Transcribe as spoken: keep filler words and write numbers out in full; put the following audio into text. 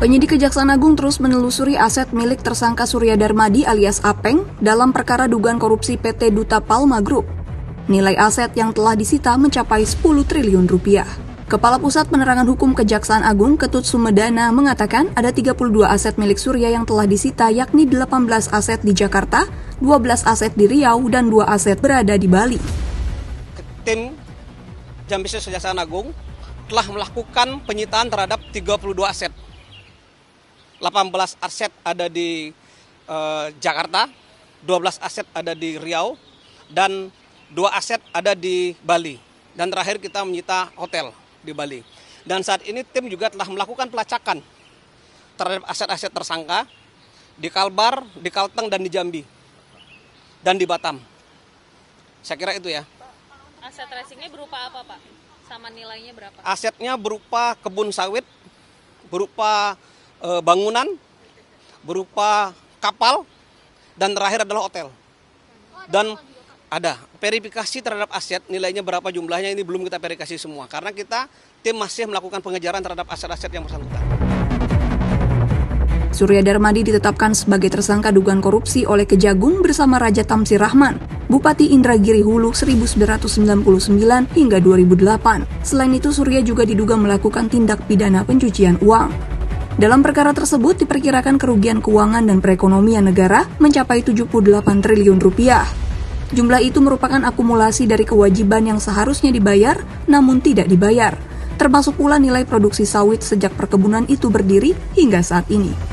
Penyidik Kejaksaan Agung terus menelusuri aset milik tersangka Surya Darmadi alias Apeng dalam perkara dugaan korupsi P T Duta Palma Group. Nilai aset yang telah disita mencapai sepuluh triliun rupiah. Kepala Pusat Penerangan Hukum Kejaksaan Agung Ketut Sumedana mengatakan ada tiga puluh dua aset milik Surya yang telah disita, yakni delapan belas aset di Jakarta, dua belas aset di Riau, dan dua aset berada di Bali. Tim Jambisnis Kejaksaan Agung telah melakukan penyitaan terhadap tiga puluh dua aset. delapan belas aset ada di uh, Jakarta, dua belas aset ada di Riau, dan dua aset ada di Bali. Dan terakhir kita menyita hotel di Bali. Dan saat ini tim juga telah melakukan pelacakan terhadap aset-aset tersangka di Kalbar, di Kalteng, dan di Jambi, dan di Batam. Saya kira itu ya. Aset tracingnya berupa apa, Pak? Sama nilainya berapa? Asetnya berupa kebun sawit, berupa e, bangunan, berupa kapal, dan terakhir adalah hotel. Dan ada verifikasi terhadap aset, nilainya berapa jumlahnya ini belum kita verifikasi semua. Karena kita tim masih melakukan pengejaran terhadap aset-aset yang bersangkutan. Surya Darmadi ditetapkan sebagai tersangka dugaan korupsi oleh Kejagung bersama Raja Tamsir Rahman, Bupati Indragiri Hulu seribu sembilan ratus sembilan puluh sembilan hingga dua ribu delapan. Selain itu, Surya juga diduga melakukan tindak pidana pencucian uang. Dalam perkara tersebut diperkirakan kerugian keuangan dan perekonomian negara mencapai tujuh puluh delapan triliun rupiah. Jumlah itu merupakan akumulasi dari kewajiban yang seharusnya dibayar namun tidak dibayar, termasuk pula nilai produksi sawit sejak perkebunan itu berdiri hingga saat ini.